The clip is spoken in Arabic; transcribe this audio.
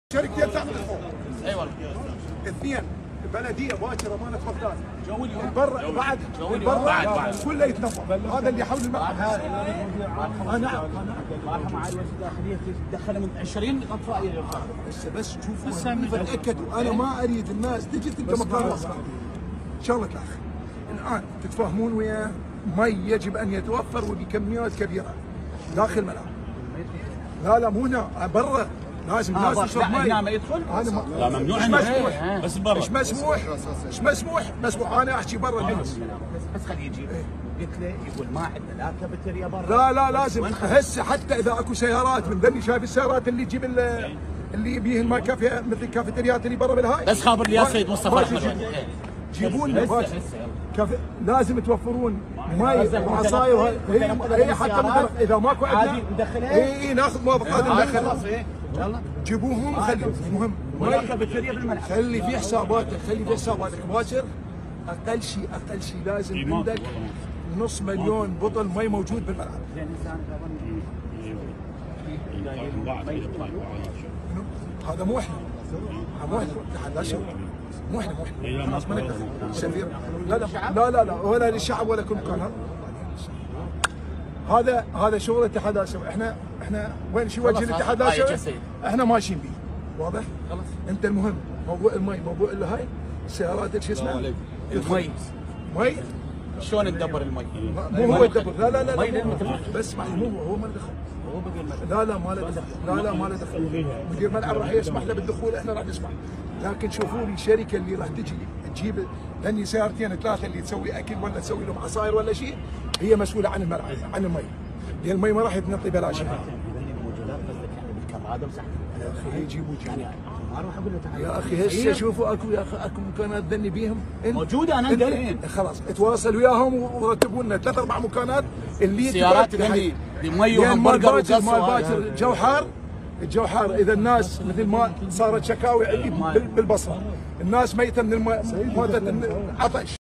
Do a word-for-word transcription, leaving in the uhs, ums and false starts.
شركتين تعمل الفوق. اي والله. اثنين بلديه باكر امانه بغداد. جو اليوم. برا بعد برا كله يتنفض. هذا اللي حول الملعب. اه نعم. معها معالي وزير الداخليه دخل من عشرين اطفائيه للقرى. بس بس شوفوا تاكدوا انا ما اريد الناس تجي تلقى مكان واسع. شغله الاخ الان تتفاهمون وياه مي يجب ان يتوفر وبكميات كبيره داخل الملعب. لا لا مو هنا برا. لازم آه الناس تشرب مي. هنا ما يدخل؟ هذا ما لا ممنوع. مش مسموح. بس برا. مش مسموح. مش مسموح. مسموح انا احكي برا الناس. بس بس خليه يجي. قلت له يقول ما عندنا لا كافيتيريا برا. لا لا لازم هسه حتى اذا اكو سيارات من ذني شايف السيارات اللي تجيب اللي يبيهن ما كافيه مثل الكافيتريات اللي برا بالهاي. بس خابر لي يا سيد مصطفى احمد. جيبون لنا كافي لازم توفرون مي وعصاير هي حتى اذا ماكو عندنا اي ناخذ موافقات ندخل. يلا جيبوهم خلي المهم ولا كافيتيريا بالملعب. خلي في حساباتك خلي في حساباتك باكر اقل شيء اقل شيء لازم عندك نص مليون بطل مي موجود بالملعب. هذا مو احنا مو احنا لا شغل مو احنا مو احنا خلاص ما نقدر سفير لا لا لا لا لا ولا للشعب ولا كل مكان. هذا هذا شغل الاتحاد الاسيوي. احنا احنا وين شو وجه الاتحاد الاسيوي؟ احنا ماشيين به واضح؟ خلاص انت المهم موضوع المي موضوع اللي هاي سياراتك شو اسمها؟ المي مي شلون ندبر المي؟ مو هو يدبر لا لا لا, لا بس اسمع مو هو ما له دخل. لا لا ما له دخل لا لا ما له دخل. مدير الملعب راح يسمح له بالدخول احنا راح نسمح. لكن شوفوا لي الشركه اللي راح تجي تجيب لاني سيارتين ثلاثه اللي تسوي اكل ولا تسوي لهم عصاير ولا شيء هي مسؤوله عن الملعب عن المي. لان المي ما راح يتنطي بلاش. هذا مسح يا اخي يجيبوا يجيبوا يا اخي هسه شوفوا اكو يا اخي اكو مكانات ذني بيهم موجوده انا ندري. خلاص اتواصل وياهم ورتبوا لنا ثلاث اربع مكانات اللي سيارات ذني بمي وهمبرجر وقص. مال باكر الجو حار الجو حار اذا الناس مثل ما صارت شكاوي عندي بالبصره الناس ميته من الم... موتت عطش.